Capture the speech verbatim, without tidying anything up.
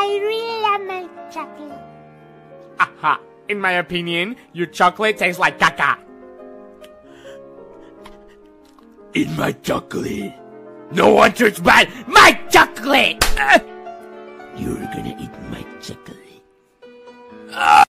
I really love my chocolate. Aha! In my opinion, your chocolate tastes like caca. In my chocolate. No one touches my, my chocolate! You're gonna eat my chocolate. Ah!